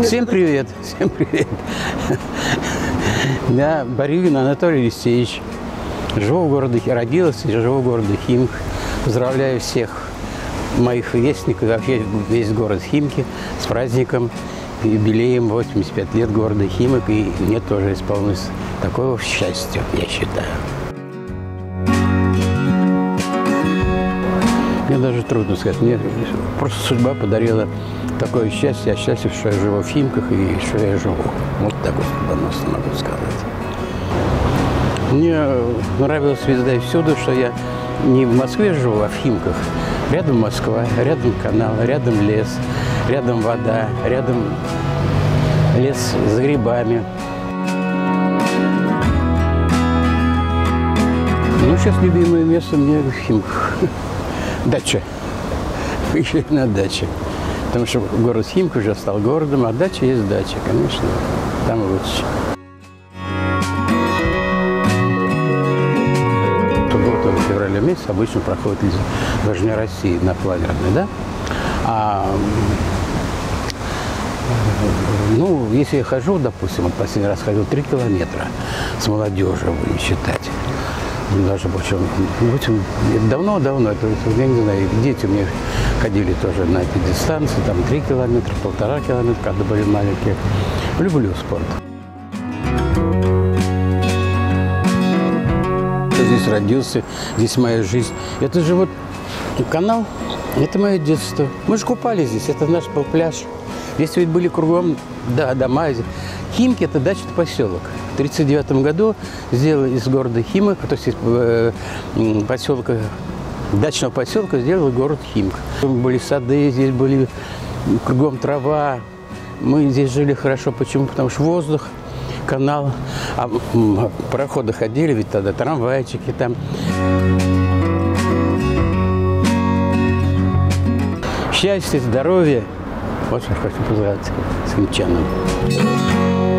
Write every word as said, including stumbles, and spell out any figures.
Всем привет, всем привет. Я Барюгин Анатолий Алексеевич. Живу в городе, родился и живу в городе Химки. Поздравляю всех моих вестников, вообще весь город Химки с праздником, юбилеем восемьдесят пять лет города Химок. И мне тоже исполнилось такое счастье, я считаю. Мне даже трудно сказать. Мне просто судьба подарила такое счастье. Я счастлив, что я живу в Химках и что я живу. Вот так вот судьбоносно могу сказать. Мне нравилось везде и всюду, что я не в Москве живу, а в Химках. Рядом Москва, рядом канал, рядом лес, рядом вода, рядом лес с грибами. Ну, сейчас любимое место мне в Химках. Дача. Еще на даче. Потому что город Химки уже стал городом, а дача есть дача, конечно. Там лучше. Суббота в феврале месяц обычно проходит Дня России на планерной, да? А, ну, если я хожу, допустим, вот последний раз ходил три километра с молодежью, будем считать. Даже больше, давно-давно, это, я не знаю, дети у меня ходили тоже на эти дистанции, там три километра, полтора километра, когда были маленькие. Люблю спорт. Я здесь родился, здесь моя жизнь. Это же вот канал, это мое детство. Мы же купались здесь, это наш был пляж. Здесь ведь были кругом, да, дома. Химки – это дачный поселок. В тридцать девятом году сделали из города Химок, то есть из э, поселка, дачного поселка сделали город Химк. Были сады, здесь были кругом трава. Мы здесь жили хорошо. Почему? Потому что воздух, канал, а пароходы ходили, ведь тогда трамвайчики там. Счастье, здоровье. Вот что хочу пожелать химчанам.